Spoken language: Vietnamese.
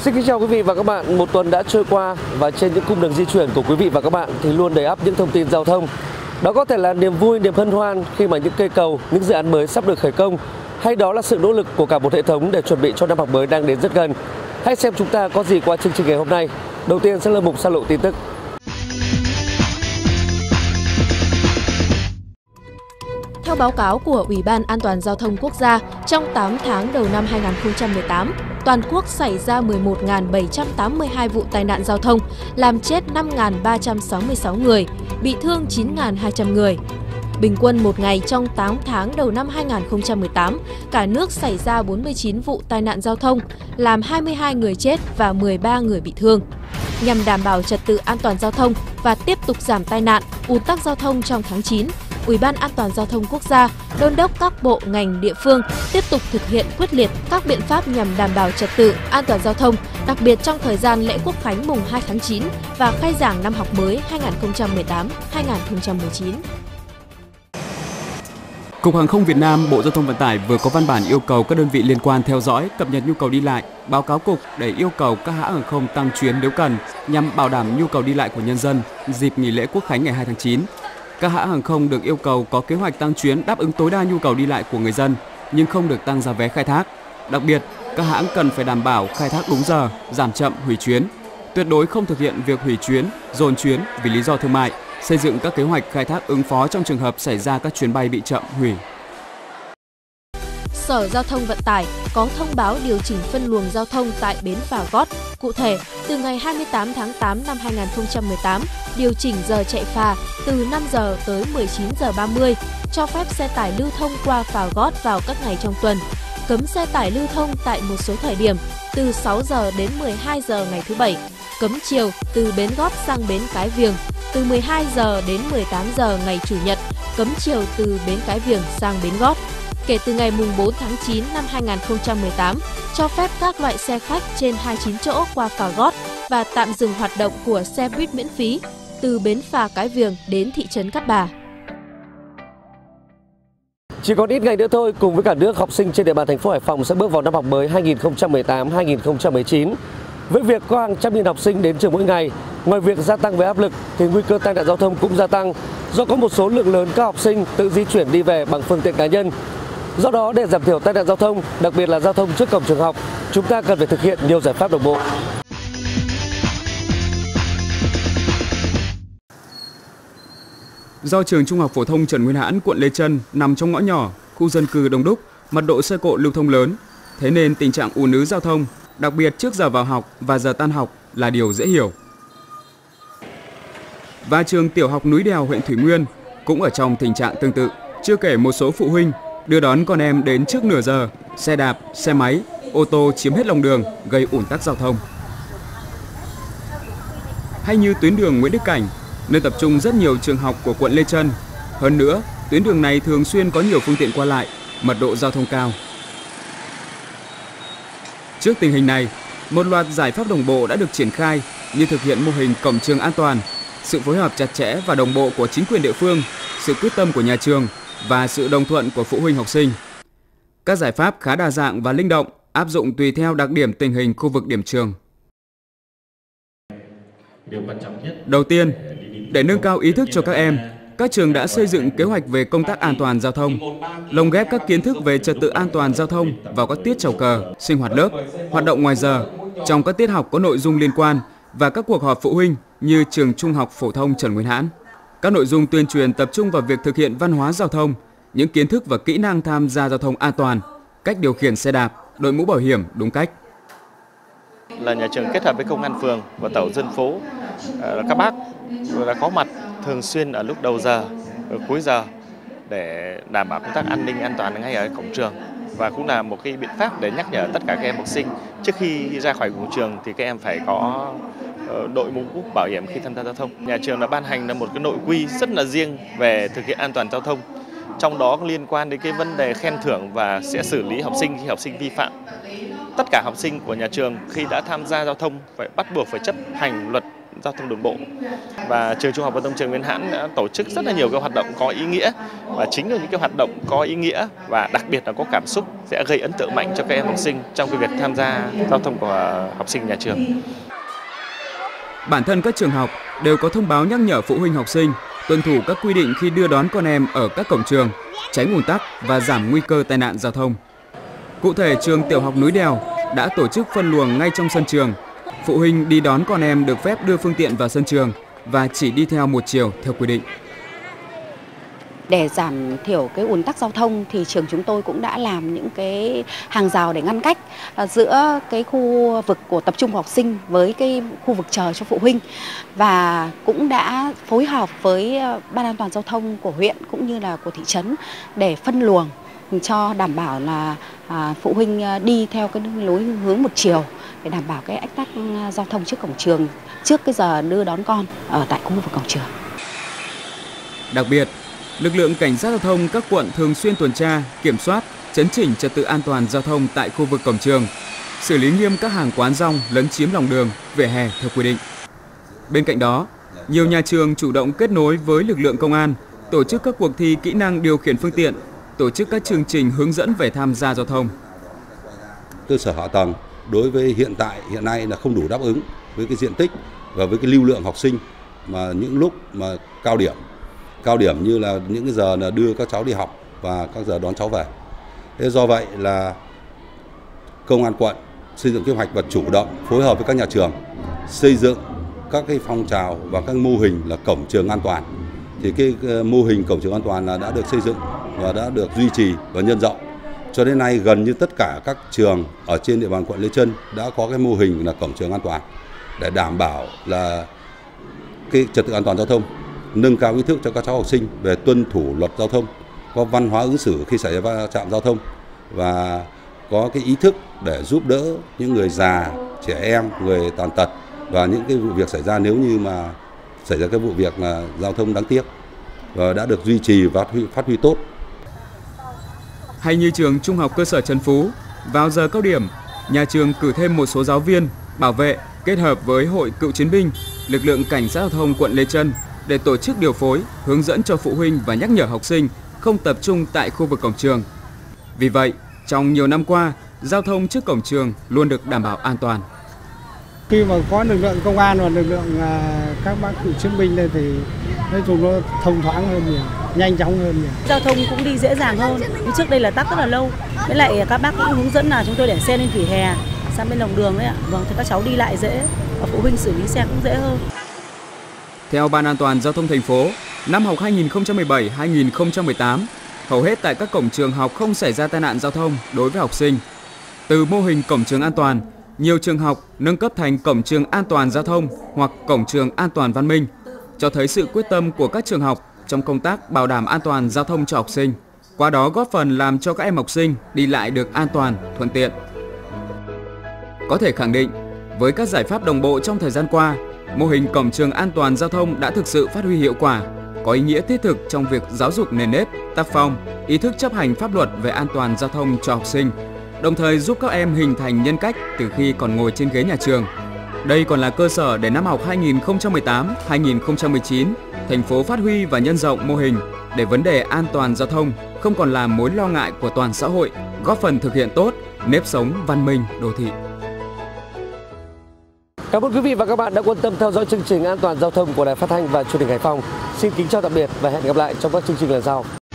Xin kính chào quý vị và các bạn. Một tuần đã trôi qua và trên những cung đường di chuyển của quý vị và các bạn thì luôn đầy ắp những thông tin giao thông. Đó có thể là niềm vui, niềm hân hoan khi mà những cây cầu, những dự án mới sắp được khởi công, hay đó là sự nỗ lực của cả một hệ thống để chuẩn bị cho năm học mới đang đến rất gần. Hãy xem chúng ta có gì qua chương trình ngày hôm nay. Đầu tiên sẽ là mục Sa lộ tin tức. Theo báo cáo của Ủy ban An toàn Giao thông Quốc gia, trong 8 tháng đầu năm 2018, toàn quốc xảy ra 11.782 vụ tai nạn giao thông, làm chết 5.366 người, bị thương 9.200 người. Bình quân một ngày trong 8 tháng đầu năm 2018, cả nước xảy ra 49 vụ tai nạn giao thông, làm 22 người chết và 13 người bị thương. Nhằm đảm bảo trật tự an toàn giao thông và tiếp tục giảm tai nạn, ùn tắc giao thông trong tháng 9, Ủy ban An toàn Giao thông Quốc gia đôn đốc các bộ ngành địa phương tiếp tục thực hiện quyết liệt các biện pháp nhằm đảm bảo trật tự an toàn giao thông, đặc biệt trong thời gian lễ Quốc khánh mùng 2 tháng 9 và khai giảng năm học mới 2018-2019. Cục Hàng không Việt Nam, Bộ Giao thông Vận tải vừa có văn bản yêu cầu các đơn vị liên quan theo dõi, cập nhật nhu cầu đi lại, báo cáo Cục để yêu cầu các hãng hàng không tăng chuyến nếu cần nhằm bảo đảm nhu cầu đi lại của nhân dân dịp nghỉ lễ Quốc khánh ngày 2 tháng 9. Các hãng hàng không được yêu cầu có kế hoạch tăng chuyến đáp ứng tối đa nhu cầu đi lại của người dân, nhưng không được tăng giá vé khai thác. Đặc biệt, các hãng cần phải đảm bảo khai thác đúng giờ, giảm chậm hủy chuyến. Tuyệt đối không thực hiện việc hủy chuyến, dồn chuyến vì lý do thương mại, xây dựng các kế hoạch khai thác ứng phó trong trường hợp xảy ra các chuyến bay bị chậm, hủy. Sở Giao thông Vận tải có thông báo điều chỉnh phân luồng giao thông tại bến Phà Gót. Cụ thể, từ ngày 28 tháng 8 năm 2018, điều chỉnh giờ chạy phà từ 5 giờ tới 19 giờ 30, cho phép xe tải lưu thông qua Phà Gót vào các ngày trong tuần, cấm xe tải lưu thông tại một số thời điểm từ 6 giờ đến 12 giờ ngày thứ Bảy, cấm chiều từ bến Gót sang bến Cái Viềng từ 12 giờ đến 18 giờ ngày Chủ nhật, cấm chiều từ bến Cái Viềng sang bến Gót. Kể từ ngày mùng 4 tháng 9 năm 2018, cho phép các loại xe khách trên 29 chỗ qua Phà Gót và tạm dừng hoạt động của xe buýt miễn phí từ bến phà Cái Viềng đến thị trấn Cát Bà. Chỉ còn ít ngày nữa thôi, cùng với cả nước, học sinh trên địa bàn thành phố Hải Phòng sẽ bước vào năm học mới 2018-2019. Với việc có hàng trăm nghìn học sinh đến trường mỗi ngày, ngoài việc gia tăng về áp lực thì nguy cơ tai nạn giao thông cũng gia tăng do có một số lượng lớn các học sinh tự di chuyển đi về bằng phương tiện cá nhân. Do đó, để giảm thiểu tai nạn giao thông, đặc biệt là giao thông trước cổng trường học, chúng ta cần phải thực hiện nhiều giải pháp đồng bộ. Do trường Trung học phổ thông Trần Nguyên Hãn, quận Lê Chân nằm trong ngõ nhỏ, khu dân cư đông đúc, mật độ xe cộ lưu thông lớn, thế nên tình trạng ùn ứ giao thông, đặc biệt trước giờ vào học và giờ tan học là điều dễ hiểu. Và trường tiểu học Núi Đèo, huyện Thủy Nguyên cũng ở trong tình trạng tương tự. Chưa kể một số phụ huynh đưa đón con em đến trước nửa giờ, xe đạp, xe máy, ô tô chiếm hết lòng đường, gây ùn tắc giao thông. Hay như tuyến đường Nguyễn Đức Cảnh, nơi tập trung rất nhiều trường học của quận Lê Chân. Hơn nữa, tuyến đường này thường xuyên có nhiều phương tiện qua lại, mật độ giao thông cao. Trước tình hình này, một loạt giải pháp đồng bộ đã được triển khai như thực hiện mô hình cổng trường an toàn, sự phối hợp chặt chẽ và đồng bộ của chính quyền địa phương, sự quyết tâm của nhà trường và sự đồng thuận của phụ huynh học sinh. Các giải pháp khá đa dạng và linh động, áp dụng tùy theo đặc điểm tình hình khu vực điểm trường. Đầu tiên, để nâng cao ý thức cho các em, các trường đã xây dựng kế hoạch về công tác an toàn giao thông, lồng ghép các kiến thức về trật tự an toàn giao thông vào các tiết chào cờ, sinh hoạt lớp, hoạt động ngoài giờ, trong các tiết học có nội dung liên quan và các cuộc họp phụ huynh như trường Trung học phổ thông Trần Nguyên Hãn. Các nội dung tuyên truyền tập trung vào việc thực hiện văn hóa giao thông, những kiến thức và kỹ năng tham gia giao thông an toàn, cách điều khiển xe đạp, đội mũ bảo hiểm đúng cách. Là nhà trường kết hợp với công an phường và tổ dân phố, các bác đã có mặt thường xuyên ở lúc đầu giờ, ở cuối giờ để đảm bảo công tác an ninh an toàn ngay ở cổng trường, và cũng là một cái biện pháp để nhắc nhở tất cả các em học sinh trước khi ra khỏi cổng trường thì các em phải có đội mũ bảo hiểm khi tham gia giao thông. Nhà trường đã ban hành là một cái nội quy rất là riêng về thực hiện an toàn giao thông, trong đó liên quan đến cái vấn đề khen thưởng và sẽ xử lý học sinh khi học sinh vi phạm. Tất cả học sinh của nhà trường khi đã tham gia giao thông phải bắt buộc phải chấp hành luật giao thông đường bộ. Và trường Trung học phổ thông Trần Nguyên Hãn đã tổ chức rất là nhiều cái hoạt động có ý nghĩa, và chính là những cái hoạt động có ý nghĩa và đặc biệt là có cảm xúc sẽ gây ấn tượng mạnh cho các em học sinh trong cái việc tham gia giao thông của học sinh nhà trường. Bản thân các trường học đều có thông báo nhắc nhở phụ huynh học sinh tuân thủ các quy định khi đưa đón con em ở các cổng trường, tránh ùn tắc và giảm nguy cơ tai nạn giao thông. Cụ thể, trường Tiểu học Núi Đèo đã tổ chức phân luồng ngay trong sân trường. Phụ huynh đi đón con em được phép đưa phương tiện vào sân trường và chỉ đi theo một chiều theo quy định. Để giảm thiểu cái ùn tắc giao thông thì trường chúng tôi cũng đã làm những cái hàng rào để ngăn cách giữa cái khu vực của tập trung của học sinh với cái khu vực chờ cho phụ huynh, và cũng đã phối hợp với Ban an toàn giao thông của huyện cũng như là của thị trấn để phân luồng cho đảm bảo là phụ huynh đi theo cái lối hướng một chiều để đảm bảo cái ách tắc giao thông trước cổng trường trước cái giờ đưa đón con ở tại khu vực cổng trường. Đặc biệt, lực lượng cảnh sát giao thông các quận thường xuyên tuần tra, kiểm soát, chấn chỉnh trật tự an toàn giao thông tại khu vực cổng trường, xử lý nghiêm các hàng quán rong lấn chiếm lòng đường, vỉa hè theo quy định. Bên cạnh đó, nhiều nhà trường chủ động kết nối với lực lượng công an, tổ chức các cuộc thi kỹ năng điều khiển phương tiện, tổ chức các chương trình hướng dẫn về tham gia giao thông. Cơ sở hạ tầng đối với hiện nay là không đủ đáp ứng với cái diện tích và với cái lưu lượng học sinh, mà những lúc mà cao điểm như là những cái giờ là đưa các cháu đi học và các giờ đón cháu về. Thế do vậy là công an quận xây dựng kế hoạch và chủ động phối hợp với các nhà trường xây dựng các cái phong trào và các mô hình là cổng trường an toàn. Thì cái mô hình cổng trường an toàn là đã được xây dựng và đã được duy trì và nhân rộng. Cho đến nay gần như tất cả các trường ở trên địa bàn quận Lê Chân đã có cái mô hình là cổng trường an toàn để đảm bảo là cái trật tự an toàn giao thông, nâng cao ý thức cho các cháu học sinh về tuân thủ luật giao thông, có văn hóa ứng xử khi xảy ra va chạm giao thông và có cái ý thức để giúp đỡ những người già, trẻ em, người tàn tật và những cái vụ việc xảy ra nếu như mà xảy ra cái vụ việc là giao thông đáng tiếc, và đã được duy trì và phát huy tốt. Hay như trường Trung học cơ sở Trần Phú, vào giờ cao điểm, nhà trường cử thêm một số giáo viên, bảo vệ kết hợp với Hội Cựu chiến binh, lực lượng cảnh sát giao thông quận Lê Chân để tổ chức điều phối, hướng dẫn cho phụ huynh và nhắc nhở học sinh không tập trung tại khu vực cổng trường. Vì vậy, trong nhiều năm qua, giao thông trước cổng trường luôn được đảm bảo an toàn. Khi mà có lực lượng công an và lực lượng các bác cựu chiến binh lên thì nói chung nó thông thoáng hơn nhiều, nhanh chóng hơn nhiều. Giao thông cũng đi dễ dàng hơn, như trước đây là tắc rất là lâu. Với lại các bác cũng hướng dẫn là chúng tôi để xe lên vỉa hè, sang bên lòng đường đấy ạ. Vâng, thì các cháu đi lại dễ và phụ huynh xử lý xe cũng dễ hơn. Theo Ban an toàn giao thông thành phố, năm học 2017-2018, hầu hết tại các cổng trường học không xảy ra tai nạn giao thông đối với học sinh. Từ mô hình cổng trường an toàn, nhiều trường học nâng cấp thành cổng trường an toàn giao thông hoặc cổng trường an toàn văn minh, cho thấy sự quyết tâm của các trường học trong công tác bảo đảm an toàn giao thông cho học sinh. Qua đó góp phần làm cho các em học sinh đi lại được an toàn, thuận tiện. Có thể khẳng định, với các giải pháp đồng bộ trong thời gian qua, mô hình cổng trường an toàn giao thông đã thực sự phát huy hiệu quả, có ý nghĩa thiết thực trong việc giáo dục nền nếp, tác phong, ý thức chấp hành pháp luật về an toàn giao thông cho học sinh, đồng thời giúp các em hình thành nhân cách từ khi còn ngồi trên ghế nhà trường. Đây còn là cơ sở để năm học 2018-2019, thành phố phát huy và nhân rộng mô hình để vấn đề an toàn giao thông không còn là mối lo ngại của toàn xã hội, góp phần thực hiện tốt nếp sống văn minh đô thị. Cảm ơn quý vị và các bạn đã quan tâm theo dõi chương trình An toàn giao thông của Đài Phát thanh và Truyền hình Hải Phòng. Xin kính chào tạm biệt và hẹn gặp lại trong các chương trình lần sau.